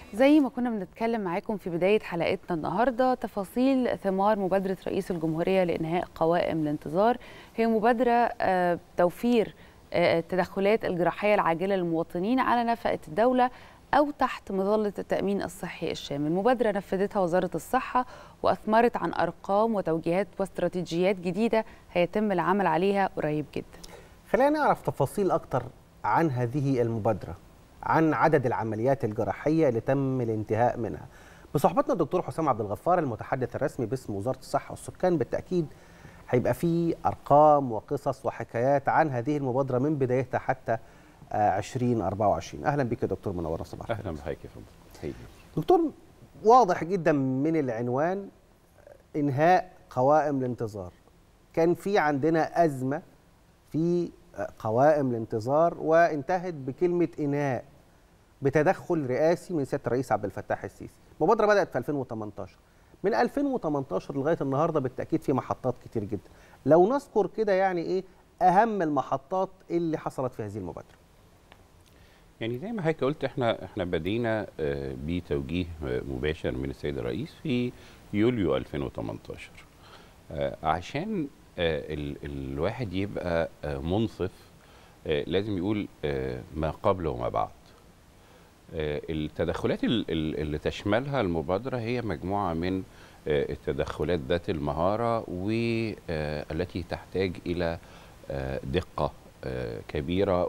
زي ما كنا بنتكلم معاكم في بداية حلقتنا النهاردة، تفاصيل ثمار مبادرة رئيس الجمهورية لإنهاء قوائم الانتظار هي مبادرة توفير التدخلات الجراحية العاجلة للمواطنين على نفقة الدولة أو تحت مظلة التأمين الصحي الشامل. مبادرة نفذتها وزارة الصحة وأثمرت عن أرقام وتوجيهات واستراتيجيات جديدة هيتم العمل عليها قريب جدا. خلينا نعرف تفاصيل أكتر عن هذه المبادرة، عن عدد العمليات الجراحية اللي تم الانتهاء منها. بصحبتنا الدكتور حسام عبد الغفار المتحدث الرسمي باسم وزارة الصحة والسكان. بالتأكيد هيبقى فيه أرقام وقصص وحكايات عن هذه المبادرة من بدايتها حتى 2024. أهلا بك يا دكتور، منورنا صباح الخير. أهلا بحضرتك يا فندم. دكتور، واضح جدا من العنوان إنهاء قوائم الانتظار. كان في عندنا أزمة في قوائم الانتظار وانتهت بكلمة إنهاء بتدخل رئاسي من سيادة الرئيس عبد الفتاح السيسي. المبادرة بدأت في 2018. من 2018 لغاية النهاردة بالتأكيد في محطات كتير جدا. لو نذكر كده يعني إيه أهم المحطات اللي حصلت في هذه المبادرة؟ يعني زي ما حضرتك قلت احنا بدينا بتوجيه مباشر من السيد الرئيس في يوليو 2018 عشان الواحد يبقى منصف لازم يقول ما قبل وما بعد. التدخلات اللي تشملها المبادرة هي مجموعة من التدخلات ذات المهارة والتي تحتاج إلى دقة كبيرة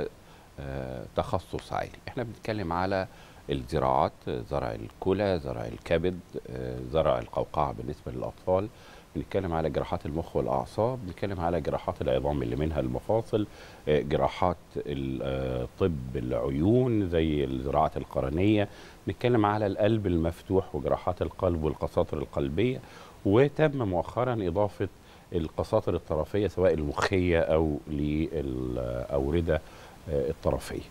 وتخصص عالي. احنا بنتكلم على الزراعات، زرع الكلى، زرع الكبد، زرع القوقعة بالنسبة للأطفال، بنتكلم على جراحات المخ والأعصاب، بنتكلم على جراحات العظام اللي منها المفاصل، جراحات طب العيون زي الزراعات القرنية، بنتكلم على القلب المفتوح وجراحات القلب والقساطر القلبية، وتم مؤخرا إضافة القساطر الطرفية سواء المخية أو للأوردة الطرفية.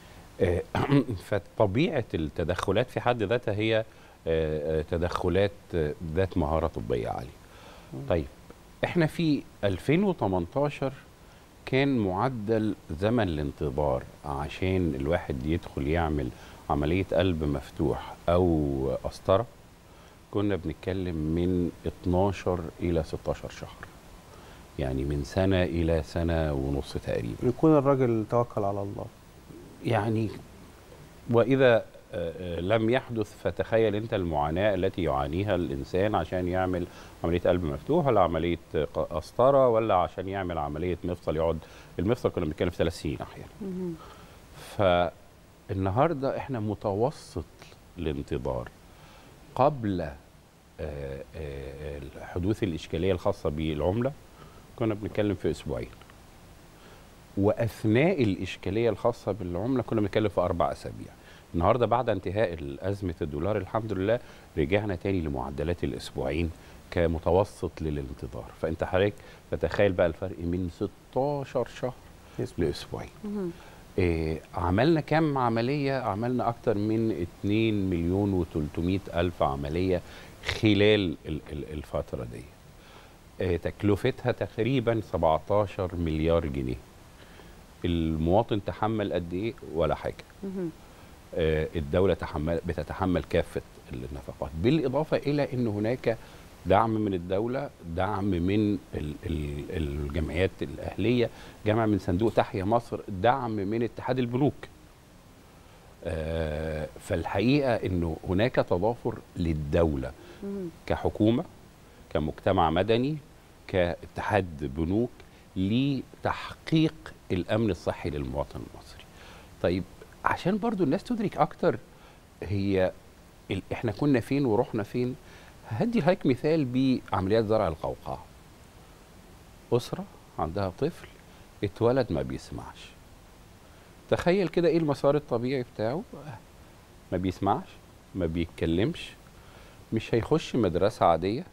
فطبيعة التدخلات في حد ذاتها هي تدخلات ذات مهارة طبية عالية. طيب احنا في 2018 كان معدل زمن الانتظار عشان الواحد يدخل يعمل عملية قلب مفتوح أو قسطرة كنا بنتكلم من 12 إلى 16 شهر، يعني من سنة إلى سنة ونص تقريبا. يكون الراجل توكل على الله يعني، وإذا لم يحدث فتخيل أنت المعاناة التي يعانيها الإنسان عشان يعمل عملية قلب مفتوح ولا عملية قسطرة ولا عشان يعمل عملية مفصل. يقعد المفصل كنا بنتكلم في 3 سنين أحيانا. فالنهاردة إحنا متوسط الانتظار قبل حدوث الإشكالية الخاصة بالعملة كنا بنتكلم في أسبوعين، وأثناء الإشكالية الخاصة بالعملة كنا بنتكلم في 4 أسابيع. النهارده بعد انتهاء أزمة الدولار الحمد لله رجعنا تاني لمعدلات الأسبوعين كمتوسط للانتظار. فأنت حضرتك تتخيل بقى الفرق من 16 شهر لأسبوعين. عملنا كم عملية؟ عملنا أكتر من 2,300,000 عملية خلال الفترة دي. تكلفتها تقريبا 17 مليار جنيه. المواطن تحمل قد ايه؟ ولا حاجه. الدوله بتتحمل كافه النفقات، بالاضافه الى ان هناك دعم من الدوله، دعم من الجمعيات الاهليه، جمع من صندوق تحيا مصر، دعم من اتحاد البنوك. فالحقيقه انه هناك تضافر للدوله كحكومه، كمجتمع مدني، كاتحاد بنوك لتحقيق الأمن الصحي للمواطن المصري. طيب عشان برضو الناس تدرك أكتر هي إحنا كنا فين ورحنا فين، هدي لحضرتك مثال بعمليات زرع القوقعة. أسرة عندها طفل اتولد ما بيسمعش. تخيل كده إيه المسار الطبيعي بتاعه؟ ما بيسمعش، ما بيتكلمش، مش هيخش مدرسة عادية.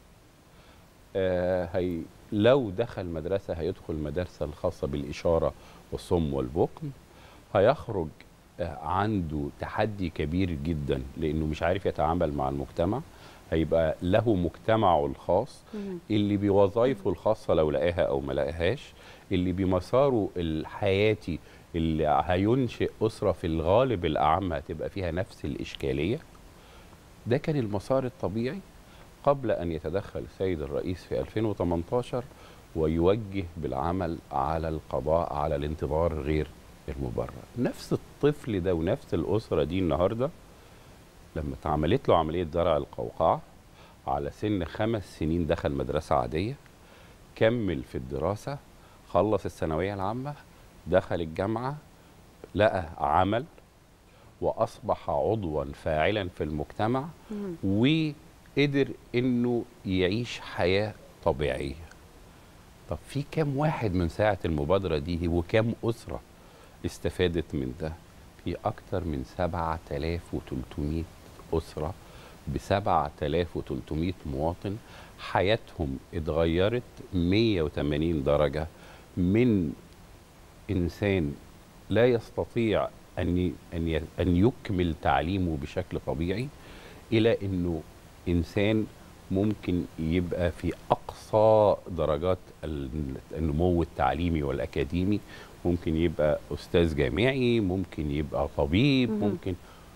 لو دخل مدرسة هيدخل مدرسة الخاصة بالإشارة والصم والبكم. هيخرج عنده تحدي كبير جدا لأنه مش عارف يتعامل مع المجتمع. هيبقى له مجتمعه الخاص اللي بوظائفه الخاصة لو لقاها أو ما لقاهاش، اللي بمساره الحياتي اللي هينشئ أسرة في الغالب الأعم هتبقى فيها نفس الإشكالية. ده كان المسار الطبيعي قبل أن يتدخل السيد الرئيس في 2018 ويوجه بالعمل على القضاء على الانتظار غير المبرر. نفس الطفل ده ونفس الأسرة دي النهاردة لما اتعملت له عملية زرع القوقعة على سن 5 سنين دخل مدرسة عادية، كمل في الدراسة، خلص الثانوية العامة، دخل الجامعة، لقى عمل وأصبح عضوا فاعلا في المجتمع وقدر إنه يعيش حياة طبيعية. طب في كم واحد من ساعة المبادرة دي وكم أسرة استفادت من ده؟ في أكتر من 7300 أسرة ب 7300 مواطن حياتهم اتغيرت 180 درجة، من إنسان لا يستطيع أن يكمل تعليمه بشكل طبيعي إلى أنه إنسان ممكن يبقى في أقصى درجات النمو التعليمي والأكاديمي، ممكن يبقى أستاذ جامعي، ممكن يبقى طبيب، ممكن،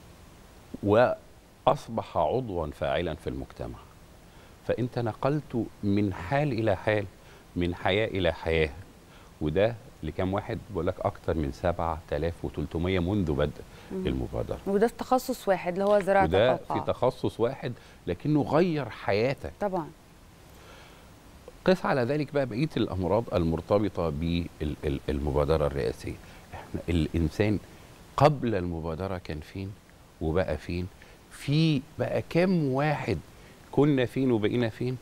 وأصبح عضوا فاعلا في المجتمع. فأنت نقلته من حال إلى حال، من حياة إلى حياة. وده لكم واحد؟ بقول لك أكتر من 7300 منذ بدء المبادرة. وده في تخصص واحد اللي هو زراعة القوقعة. وده في تخصص واحد لكنه غير حياتك. طبعا. قس على ذلك بقى بقية الأمراض المرتبطة بالمبادرة الرئاسية. احنا الإنسان قبل المبادرة كان فين وبقى فين؟ في بقى كم واحد كنا فين وبقينا فين؟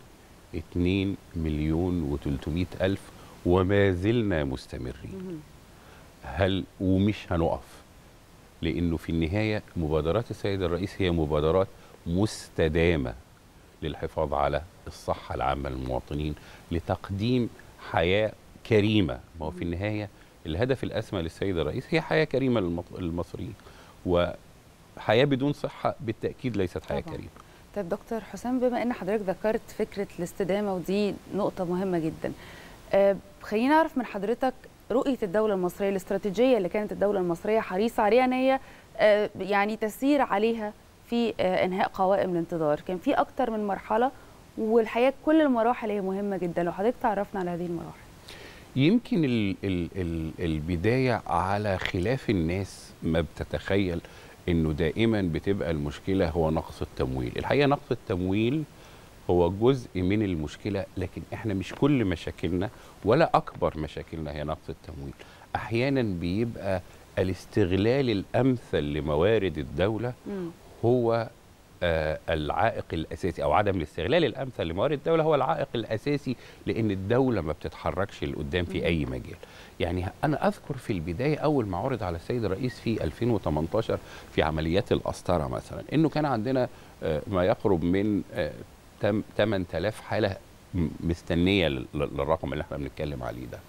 2,300,000 وما زلنا مستمرين. ومش هنقف، لأنه في النهاية مبادرات السيد الرئيس هي مبادرات مستدامة للحفاظ على الصحة العامة للمواطنين، لتقديم حياة كريمة. ما هو في النهاية الهدف الأسمى للسيد الرئيس هي حياة كريمة للمصريين، وحياة بدون صحة بالتأكيد ليست حياة كريمة. طيب دكتور حسام، بما أن حضرتك ذكرت فكرة الاستدامة ودي نقطة مهمة جدا، خلينا نعرف من حضرتك رؤية الدولة المصرية، الاستراتيجية اللي كانت الدولة المصرية حريصة عليها أن هي يعني تسير عليها في إنهاء قوائم الانتظار. كان في أكتر من مرحلة، والحقيقة كل المراحل هي مهمة جدا. لو حضرتك تعرفنا على هذه المراحل. يمكن البداية على خلاف الناس ما بتتخيل إنه دائما بتبقى المشكلة هو نقص التمويل. الحقيقة نقص التمويل هو جزء من المشكلة، لكن احنا مش كل مشاكلنا ولا أكبر مشاكلنا هي نقص التمويل. أحيانا بيبقى الاستغلال الأمثل لموارد الدولة هو العائق الأساسي، أو عدم الاستغلال الأمثل لموارد الدولة هو العائق الأساسي، لأن الدولة ما بتتحركش لقدام في أي مجال. يعني أنا أذكر في البداية أول ما عرض على السيد الرئيس في 2018 في عمليات القسطرة مثلا، إنه كان عندنا ما يقرب من 8000 حالة مستنية للرقم اللي احنا بنتكلم عليه ده.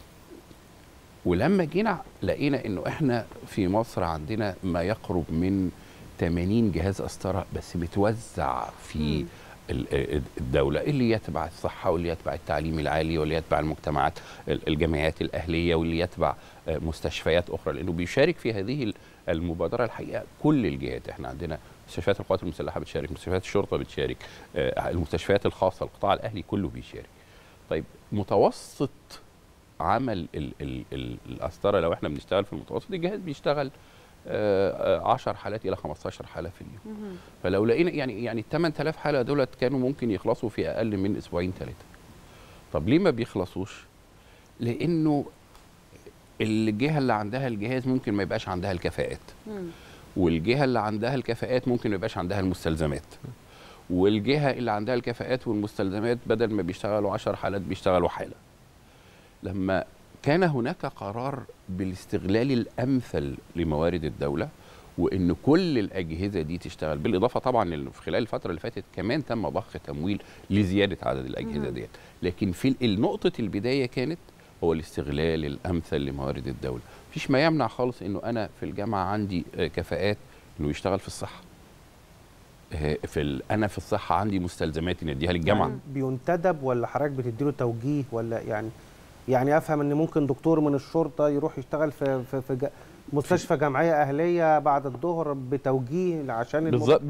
ولما جينا لقينا إنه احنا في مصر عندنا ما يقرب من 80 جهاز قسطرة بس بتوزع في الدولة، اللي يتبع الصحة واللي يتبع التعليم العالي واللي يتبع المجتمعات الجمعيات الأهلية واللي يتبع مستشفيات أخرى، لأنه بيشارك في هذه المبادرة الحقيقة كل الجهات. احنا عندنا مستشفيات القوات المسلحة بتشارك، مستشفيات الشرطة بتشارك، المستشفيات الخاصة، القطاع الأهلي كله بيشارك. طيب متوسط عمل القسطرة لو احنا بنشتغل في المتوسط، الجهاز بيشتغل 10 حالات إلى 15 حالة في اليوم. فلو لقينا يعني 8000 حالة دولت كانوا ممكن يخلصوا في أقل من أسبوعين 3. طب ليه ما بيخلصوش؟ لأنه الجهة اللي عندها الجهاز ممكن ما يبقاش عندها الكفاءات، والجهة اللي عندها الكفاءات ممكن ما يبقاش عندها المستلزمات، والجهة اللي عندها الكفاءات والمستلزمات بدل ما بيشتغلوا 10 حالات بيشتغلوا حالة. لما كان هناك قرار بالاستغلال الأمثل لموارد الدولة وإن كل الأجهزة دي تشتغل، بالإضافة طبعا في خلال الفترة اللي فاتت كمان تم ضخ تمويل لزيادة عدد الأجهزة ديت، لكن في نقطة البداية كانت هو الاستغلال الأمثل لموارد الدولة. مفيش ما يمنع خالص إنه أنا في الجامعة عندي كفاءات إنه يشتغل في الصحة، أنا في الصحة عندي مستلزمات نديها للجامعة. يعني بينتدب ولا حضرتك بتديله توجيه ولا يعني يعني افهم ان ممكن دكتور من الشرطه يروح يشتغل مستشفى جمعيه اهليه بعد الظهر بتوجيه عشان بالظبط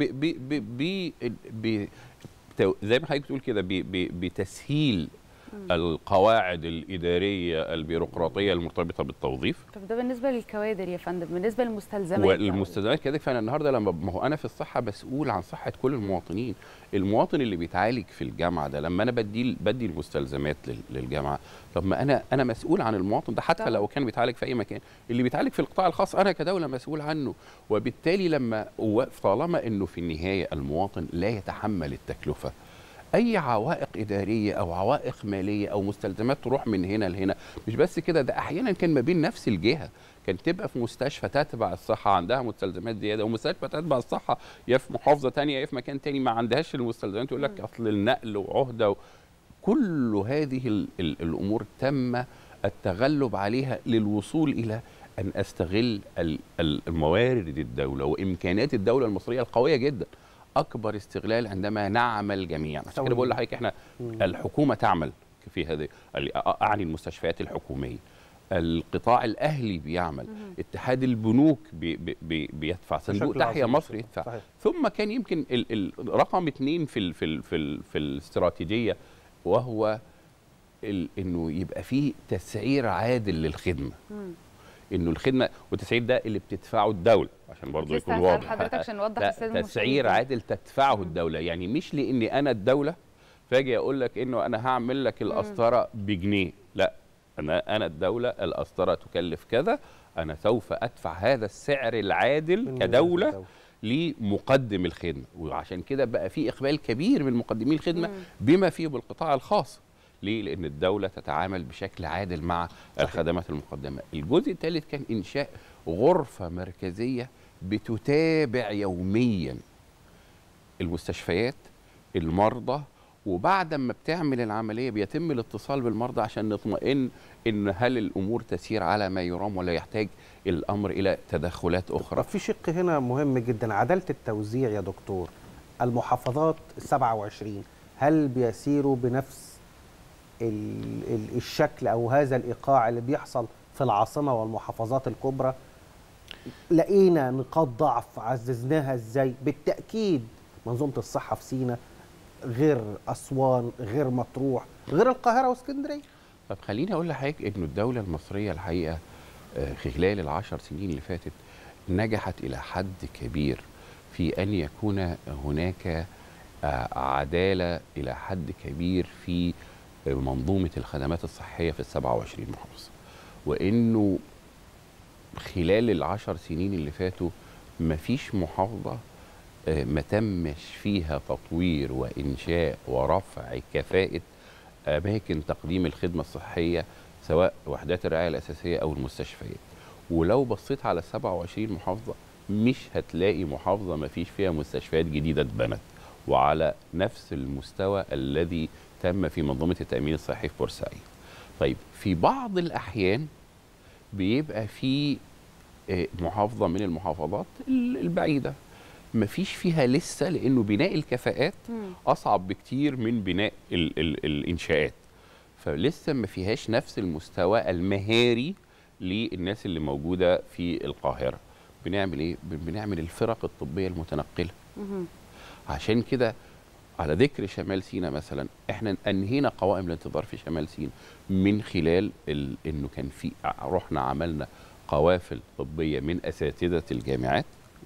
زي ما حضرتك بتقول كده بتسهيل القواعد الإدارية البيروقراطية المرتبطة بالتوظيف. طب ده بالنسبة للكوادر يا فندم، بالنسبة للمستلزمات والمستلزمات كده. فأنا النهاردة لما ما هو أنا في الصحة مسؤول عن صحة كل المواطنين. المواطن اللي بيتعالج في الجامعة ده لما أنا بدي المستلزمات للجامعة، طب ما أنا مسؤول عن المواطن ده حتى لو كان بيتعالج في أي مكان. اللي بيتعالج في القطاع الخاص أنا كدولة مسؤول عنه، وبالتالي طالما إنه في النهاية المواطن لا يتحمل التكلفة، اي عوائق اداريه او عوائق ماليه او مستلزمات تروح من هنا لهنا. مش بس كده، ده احيانا كان ما بين نفس الجهه، كان تبقى في مستشفى تتبع الصحه عندها مستلزمات زياده، ومستشفى تتبع الصحه يا في محافظه ثانيه يا في مكان ثاني ما عندهاش المستلزمات، يقول لك اصل النقل وعهده كل هذه الامور تم التغلب عليها للوصول الى ان استغل الموارد الدوله وامكانيات الدوله المصريه القويه جدا. اكبر استغلال عندما نعمل جميعا. عشان كده بقول لحضرتك احنا الحكومه تعمل في هذه، اعني المستشفيات الحكوميه، القطاع الاهلي بيعمل، اتحاد البنوك بيدفع، صندوق تحيا مصر يدفع. صحيح. ثم كان يمكن رقم 2 في الاستراتيجيه، وهو انه يبقى فيه تسعير عادل للخدمه. انه الخدمه والتسعير ده اللي بتدفعه الدوله، عشان برضه يكون واضح حضرتك عشان نوضح للساده تسعير عادل تدفعه الدوله. يعني مش لاني انا الدوله فاجي اقول لك انه انا هعمل لك القسطره بجنيه، لا، انا الدوله القسطره تكلف كذا، انا سوف ادفع هذا السعر العادل كدوله لمقدم الخدمه. وعشان كده بقى في اقبال كبير من مقدمي الخدمه بما فيه بالقطاع الخاص. ليه؟ لأن الدولة تتعامل بشكل عادل مع الخدمات المقدمة. الجزء الثالث كان إنشاء غرفة مركزية بتتابع يوميا المستشفيات، المرضى، وبعد ما بتعمل العملية بيتم الاتصال بالمرضى عشان نطمئن إن هل الأمور تسير على ما يرام ولا يحتاج الأمر إلى تدخلات أخرى. في شق هنا مهم جدا، عدالة التوزيع يا دكتور. المحافظات 27 هل بيسيروا بنفس الشكل أو هذا الإيقاع اللي بيحصل في العاصمة والمحافظات الكبرى؟ لقينا نقاط ضعف عززناها إزاي؟ بالتأكيد منظومة الصحة في سيناء غير أسوان، غير مطروح، غير القاهرة واسكندرية. طب خليني أقول لحضرتك إنه الدولة المصرية الحقيقة خلال ال10 سنين اللي فاتت نجحت إلى حد كبير في أن يكون هناك عدالة إلى حد كبير في منظومة الخدمات الصحية في ال27 محافظة، وإنه خلال ال10 سنين اللي فاتوا مفيش محافظة ما تمش فيها تطوير وإنشاء ورفع كفاءة أماكن تقديم الخدمة الصحية، سواء وحدات الرعاية الأساسية أو المستشفيات. ولو بصيت على 27 محافظة مش هتلاقي محافظة ما فيش فيها مستشفيات جديدة اتبنت وعلى نفس المستوى الذي تم في منظومة التأمين الصحي في بورسعيد. طيب في بعض الأحيان بيبقى في محافظة من المحافظات البعيدة ما فيش فيها لسه، لأنه بناء الكفاءات أصعب بكتير من بناء الإنشاءات، فلسه ما فيهاش نفس المستوى المهاري للناس اللي موجودة في القاهرة. بنعمل إيه؟ بنعمل الفرق الطبية المتنقلة. عشان كده على ذكر شمال سيناء مثلا، احنا انهينا قوائم الانتظار في شمال سيناء من خلال انه كان في رحنا عملنا قوافل طبيه من اساتذه الجامعات،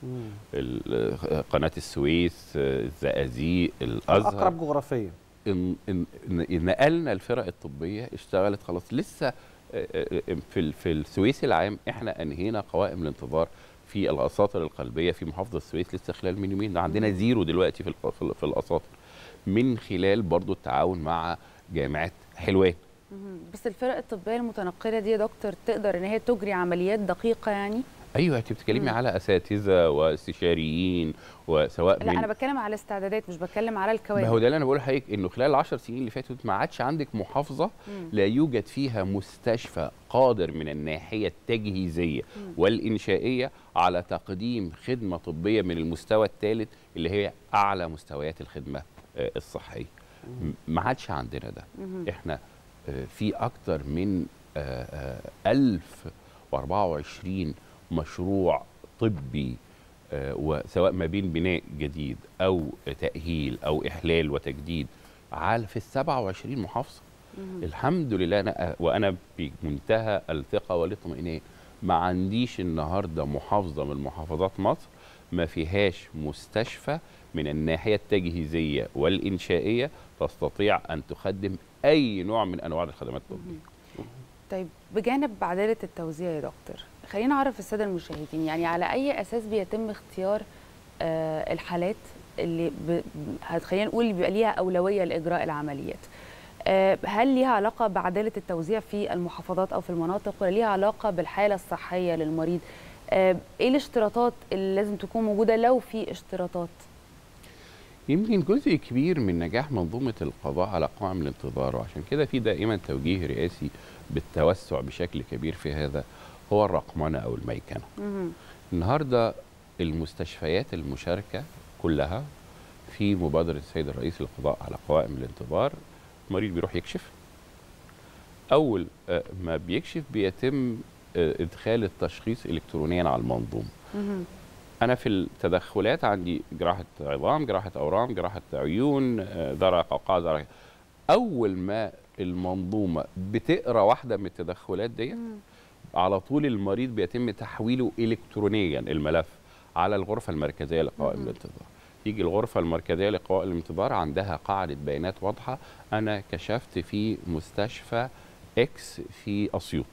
قناه السويس، الزقازيق، الازهر، اقرب جغرافيا. نقلنا الفرق الطبيه اشتغلت خلاص. لسه في السويس العام احنا انهينا قوائم الانتظار في الاساطر القلبيه في محافظه السويس لسه خلال من يومين. عندنا زيرو دلوقتي في الاساطر من خلال برضو التعاون مع جامعات حلوان. بس الفرق الطبيه المتنقله دي يا دكتور تقدر ان هي تجري عمليات دقيقه يعني؟ ايوه، انت بتتكلمي على اساتذه واستشاريين وسواء لا انا بتكلم على استعدادات، مش بتكلم على الكوادر. ما هو ده اللي انا بقول لحضرتك، انه خلال ال10 سنين اللي فاتت ما عادش عندك محافظه لا يوجد فيها مستشفى قادر من الناحيه التجهيزيه والانشائيه على تقديم خدمه طبيه من المستوى الثالث اللي هي اعلى مستويات الخدمه الصحيه. ما عادش عندنا ده. احنا في أكتر من 1024 مشروع طبي، وسواء ما بين بناء جديد أو تأهيل أو إحلال وتجديد في 27 محافظة. الحمد لله. وأنا بمنتهى الثقة والاطمئنان، ما عنديش النهاردة محافظة من محافظات مصر ما فيهاش مستشفى من الناحية التجهيزية والإنشائية تستطيع أن تقدم أي نوع من أنواع الخدمات الطبية. طيب، بجانب عدالة التوزيع يا دكتور، خلينا نعرف السادة المشاهدين يعني على أي أساس بيتم اختيار الحالات اللي خلينا نقول بيبقى ليها أولوية لإجراء العمليات؟ هل ليها علاقة بعدالة التوزيع في المحافظات أو في المناطق، ولا ليها علاقة بالحالة الصحية للمريض؟ إيه الاشتراطات اللي لازم تكون موجودة لو في اشتراطات؟ يمكن جزء كبير من نجاح منظومة القضاء على قوائم الانتظار، وعشان كده في دائما توجيه رئاسي بالتوسع بشكل كبير في هذا، هو الرقمنة أو الميكنة. النهاردة المستشفيات المشاركة كلها في مبادرة السيد الرئيس للقضاء على قوائم الانتظار، المريض بيروح يكشف، أول ما بيكشف بيتم إدخال التشخيص إلكترونيا على المنظومة. أنا في التدخلات عندي جراحة عظام، جراحة أورام، جراحة عيون، ذرع قوقعة، ذرع. أول ما المنظومة بتقرأ واحدة من التدخلات دي، على طول المريض بيتم تحويله إلكترونيا الملف على الغرفة المركزية لقوائم الانتظار. تيجي الغرفة المركزية لقوائم الانتظار عندها قاعدة بيانات واضحة، أنا كشفت في مستشفى إكس في أسيوط،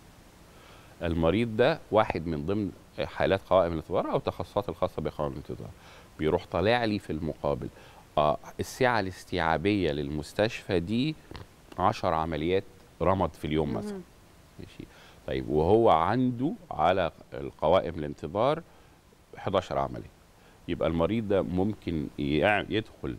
المريض ده واحد من ضمن حالات قوائم الانتظار أو تخصصات الخاصة بقوائم الانتظار، بيروح طالع لي في المقابل السعة الاستيعابية للمستشفى دي 10 عمليات رمد في اليوم مثلا. ماشي. طيب، وهو عنده على القوائم الانتظار 11 عملية، يبقى المريض ده ممكن يدخل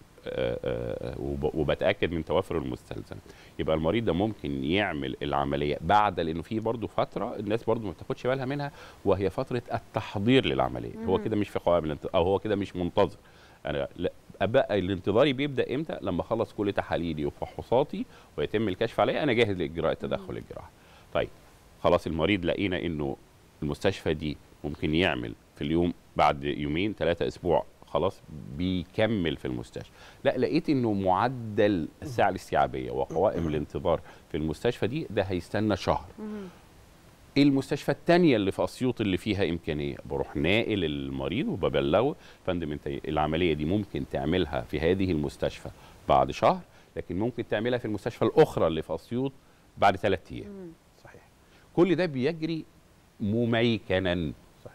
وبتاكد من توافر المستلزم، يبقى المريض ده ممكن يعمل العمليه بعد، لانه في برضه فتره الناس برضه ما بتاخدش بالها منها، وهي فتره التحضير للعمليه. هو كده مش في قوائم او هو كده مش منتظر. انا لا، ابقى الانتظاري بيبدا امتى؟ لما اخلص كل تحاليلي وفحوصاتي ويتم الكشف عليا، انا جاهز لاجراء التدخل الجراحي. طيب، خلاص المريض لقينا انه المستشفى دي ممكن يعمل في اليوم بعد يومين 3 اسبوع، خلاص بيكمل في المستشفى. لا، لقيت انه معدل الساعه الاستيعابيه وقوائم الانتظار في المستشفى دي ده هيستنى شهر. ايه المستشفى الثانيه اللي في اسيوط اللي فيها امكانيه؟ بروح ناقل المريض وببلغه، فندم انت العمليه دي ممكن تعملها في هذه المستشفى بعد شهر، لكن ممكن تعملها في المستشفى الاخرى اللي في اسيوط بعد 3 ايام. صحيح. كل ده بيجري مميكنا.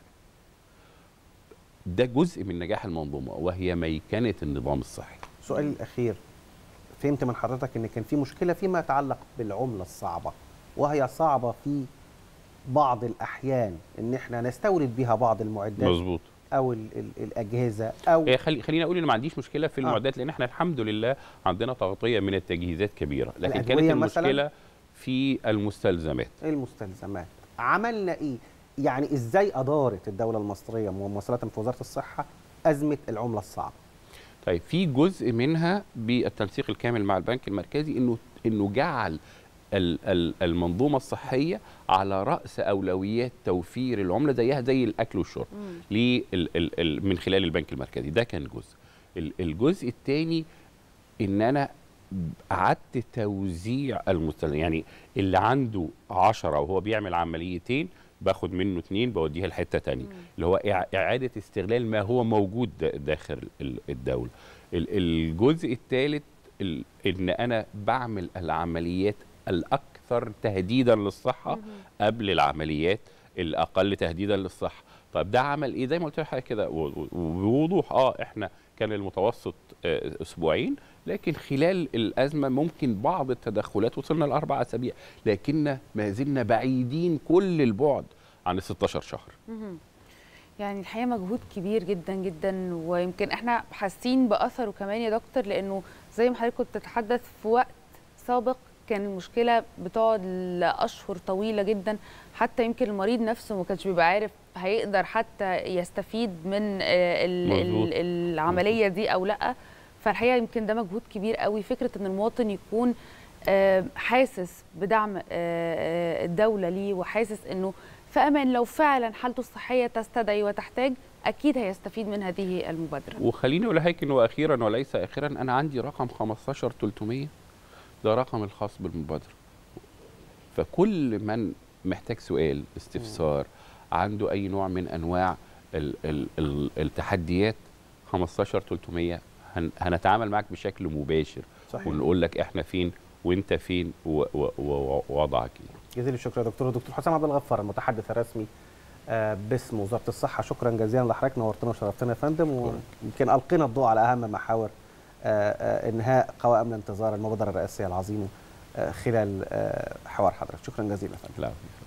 ده جزء من نجاح المنظومة، وهي ميكنة النظام الصحي. سؤالي الأخير، فهمت من حضرتك إن كان في مشكلة فيما يتعلق بالعملة الصعبة، وهي صعبة في بعض الأحيان إن إحنا نستورد بها بعض المعدات. مظبوط. أو الأجهزة أو خليني أقول إن ما عنديش مشكلة في المعدات، لأن إحنا الحمد لله عندنا تغطية من التجهيزات كبيرة، لكن كانت المشكلة في المستلزمات. المستلزمات عملنا إيه؟ يعني إزاي أدارت الدولة المصرية ممثلة في وزارة الصحة أزمة العملة الصعبة؟ طيب، في جزء منها بالتنسيق الكامل مع البنك المركزي، إنه جعل المنظومة الصحية على رأس أولويات توفير العملة زيها زي الأكل والشرب من خلال البنك المركزي. ده كان جزء. الجزء الثاني إن أنا أعدت توزيع المستلزم، يعني اللي عنده 10 وهو بيعمل عمليتين باخد منه 2 بوديها لحته ثانيه، اللي هو اعاده استغلال ما هو موجود داخل الدوله. الجزء الثالث ان انا بعمل العمليات الاكثر تهديدا للصحه قبل العمليات الاقل تهديدا للصحه. طب ده عمل ايه؟ زي ما قلت لحضرتك كده بوضوح، احنا كان المتوسط 2 أسبوع، لكن خلال الأزمة ممكن بعض التدخلات وصلنا ل4 أسابيع، لكن ما زلنا بعيدين كل البعد عن 16 شهر. يعني الحقيقة مجهود كبير جدا جدا، ويمكن احنا حاسين بأثره كمان يا دكتور، لأنه زي ما حضرتك كنت تتحدث في وقت سابق كان المشكلة بتقعد لأشهر طويلة جدا، حتى يمكن المريض نفسه ما كانش بيبقى عارف هيقدر حتى يستفيد من العملية دي أو لأ. فالحقيقة يمكن ده مجهود كبير قوي، فكرة ان المواطن يكون حاسس بدعم الدولة ليه، وحاسس أنه في أمان لو فعلا حالته الصحية تستدعي وتحتاج، أكيد هيستفيد من هذه المبادرة. وخليني أقول لك إنه أخيرا وليس آخرا، أنا عندي رقم 15300 ده رقم الخاص بالمبادرة. فكل من محتاج سؤال استفسار عنده أي نوع من أنواع التحديات 15300 هنتعامل معك بشكل مباشر. صحيح. ونقول لك احنا فين وانت فين ووضعك ايه. جزيل الشكر يا دكتور حسام عبد الغفار المتحدث الرسمي باسم وزارة الصحة. شكرا جزيلا لحضرتك، نورتنا وشرفتنا يا فندم، ويمكن ألقينا الضوء على أهم محاور إنهاء قوائم الانتظار، المبادرة الرئاسية العظيمة خلال حوار حضرتك. شكرا جزيلا يا فندم.